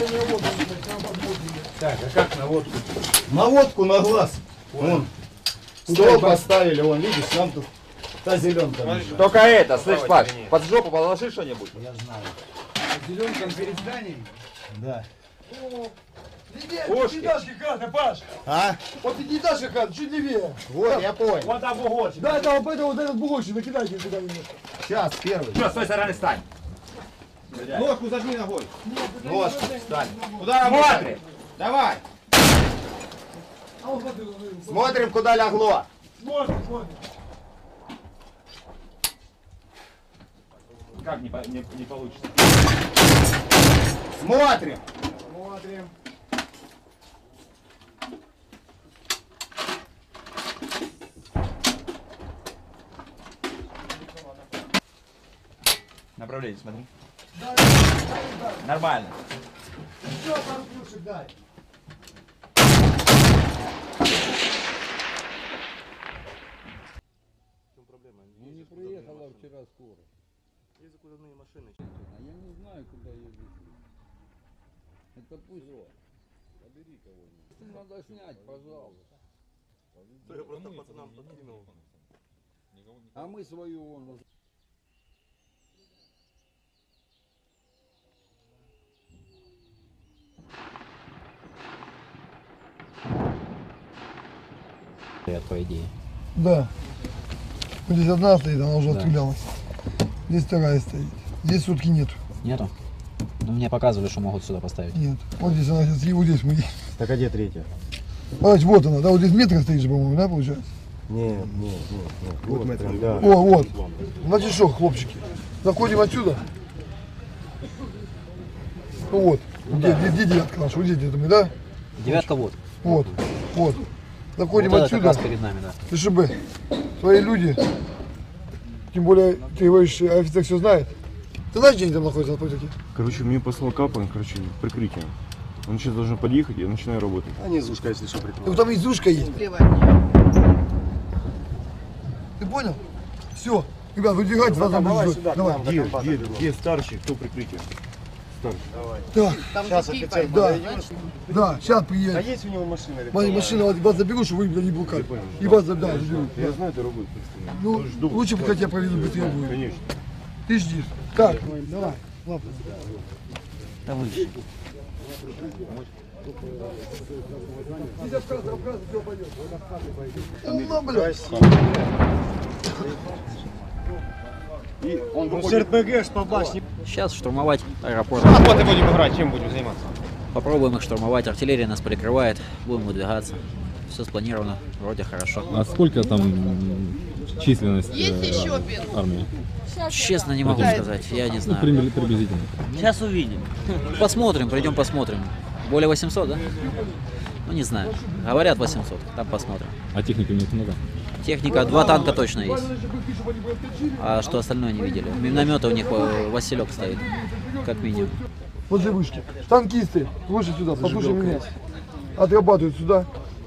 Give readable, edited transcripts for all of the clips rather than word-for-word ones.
Так, а как на водку? На водку на глаз. Вон. Стол поставили, вон, видишь, там тут та зеленка. Только это, слышь, Паш, под жопу положи что-нибудь. Я знаю. Зеленком перед зданием? Да. Пятиэтажка хата, Паш! А? Вот пятиэтажка хата, чуть левее. Вот, я понял. Вот там бугорчик. Да, там вот этот бугорчик, накидайте сюда немножко. Сейчас, первый. Что, с той стороны стань. Ножку зажми ногой. Вот, встань. Куда смотри? Давай. А вот смотри, Смотрим, куда лягло. смотри. Как не получится? Смотрим. Смотрим. Направление смотри. Да. Нормально. Все, пару ключик дай. Ну не приехала вчера скоро. Есть закуранные машины. А я не знаю, куда ее везли. Это пусть. Побери кого-нибудь. Надо снять, пожалуйста. Я просто пацанам подкинул. А мы свою вон уже. По идее. Да. Вот здесь одна стоит, она уже отстрелялась. Здесь вторая стоит. Здесь сутки нету. Нету? Ну, мне показывали, что могут сюда поставить. Нет. Вот здесь она сейчас, и вот здесь мы. Так а где третья? Давайте, вот она, да, вот здесь метр стоит же, по-моему, да, получается? Нет. Вот метр, да. О, вот. Значит, что, хлопчики, заходим отсюда. Ну вот. Где девятка наша? Вот здесь где-то мы, да? Девятка вот. Вот. Заходим Вот это как отсюда. раз перед нами, да. И чтобы твои люди, тем более, ты говоришь, офицер все знает. Ты знаешь, где они там находятся на политике? Короче, мне послал Капан, прикрытие. Он сейчас должен подъехать, я начинаю работать. А не изушка, если что, прикрывает. Там изушка есть. Ты понял? Все. Ребят, выдвигайте, вас там давай будет. сюда, Давай. Где старший, кто прикрытие? Старший. Так, Сейчас офицер да. подойдет. Да, сейчас А приедет. есть у него машина? или Моя кто? машина, вас заберу, чтобы вы не блокали. И вас заберу. Я знаю дорогу. Ну, лучше бы хотя проведу быстрее будет. Конечно. Ты ждишь. Так, давай. Ладно. Здесь обказы, все пойдет. Ну, блядь. И он с РПГ ж по башне. Сейчас штурмовать аэропорт. Вот и будем играть, чем будем заниматься? Попробуем их штурмовать. Артиллерия нас прикрывает. Будем выдвигаться. Все спланировано. Вроде хорошо. А сколько там численность армии? Честно не могу сказать. Я не знаю. Приблизительно. Сейчас увидим. Посмотрим, придем посмотрим. Более 800, да? Ну не знаю. Говорят 800. Там посмотрим. А техники у них много? Техника, 2 танка точно есть. А что остальное не видели? Минометы у них Василек стоит. Как минимум. Возле вышки. Танкисты, выше сюда, послушай меня. Отрабатывают сюда.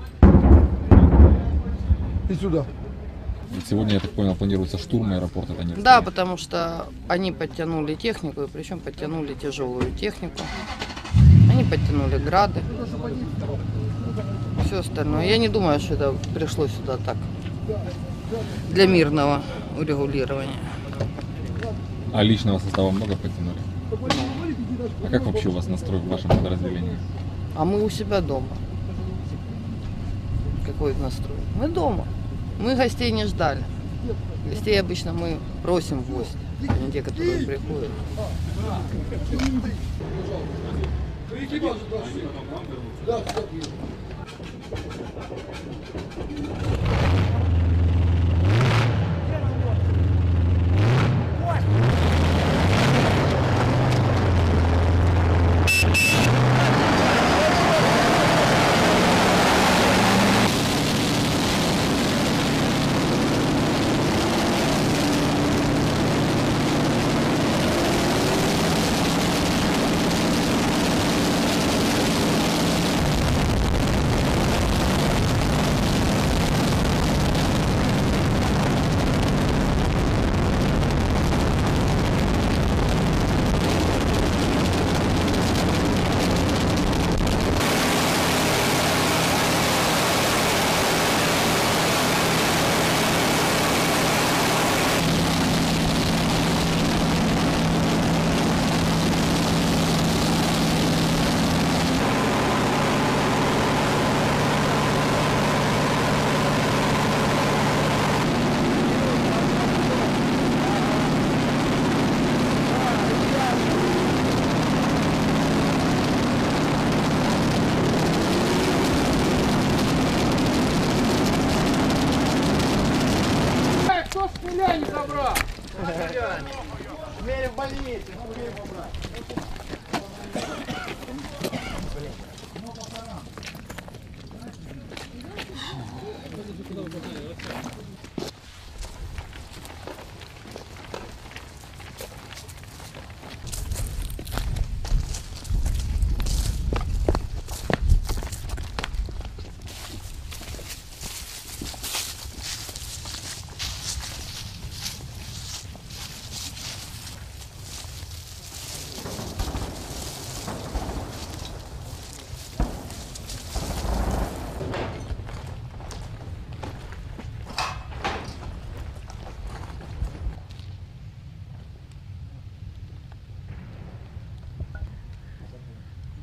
И сюда. Сегодня, я так понял, планируется штурм аэропорта Донецка. Да, потому что они подтянули технику, и причем подтянули тяжелую технику. Они подтянули грады, все остальное. Я не думаю, что это пришло сюда так, для мирного урегулирования. А личного состава много подтянули? А как вообще у вас настрой в вашем подразделении? А мы у себя дома. Какой настрой? Мы дома. Мы гостей не ждали. Гостей обычно мы просим в гости, а не те, которые приходят.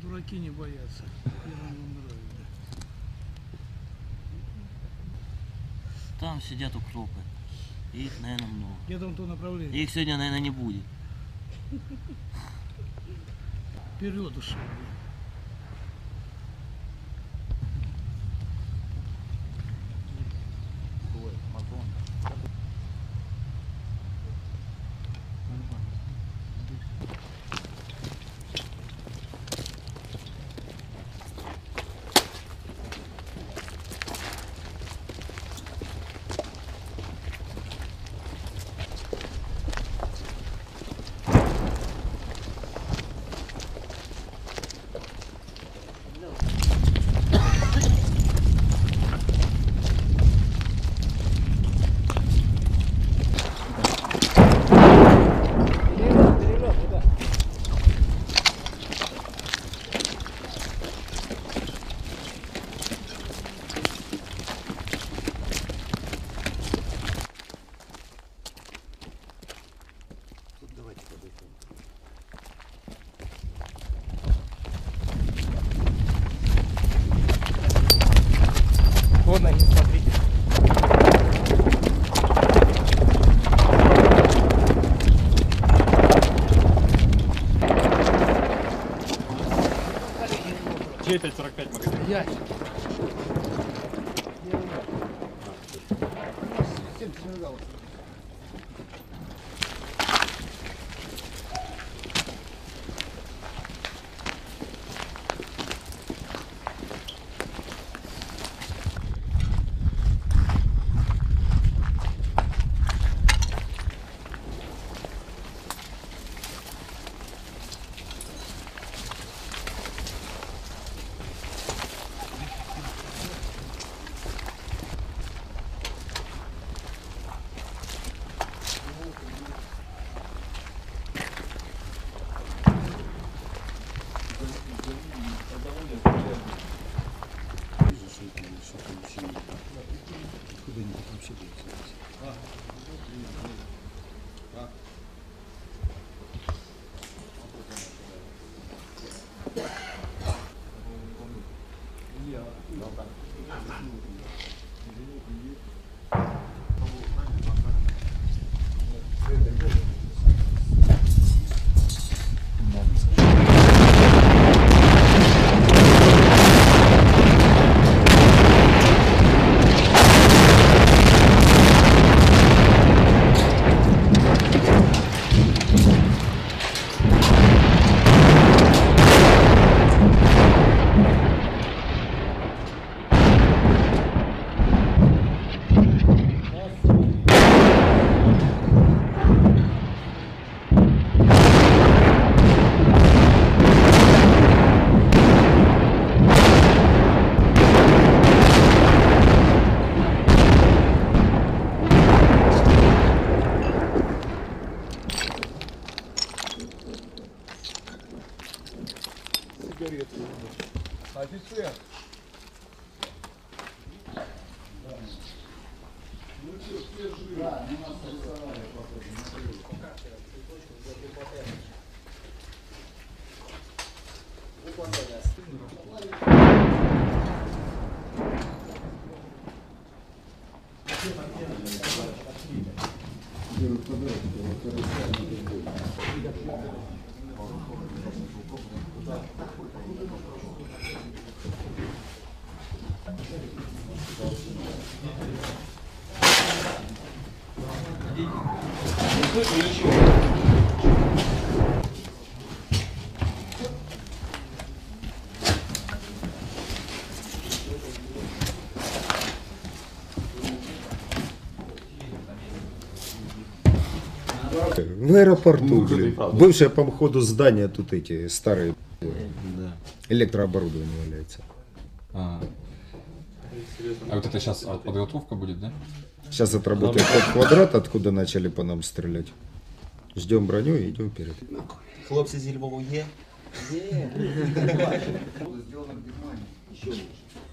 Дураки не боятся. Там сидят укропы. Их, наверное, много. Где там то направление? Их сегодня, наверное, не будет. Вперед ушел. Вот на них смотрите. Где 5.45 магазин? Я. Офицер. В аэропорту, блин. Бывшее по ходу здания тут эти старые электрооборудование валяется. А вот это сейчас подготовка будет, да? Сейчас отработает тот квадрат, откуда начали по нам стрелять. Ждем броню и идем вперед. Хлопцы зі Львова є? Сделано в Германии. Еще лучше.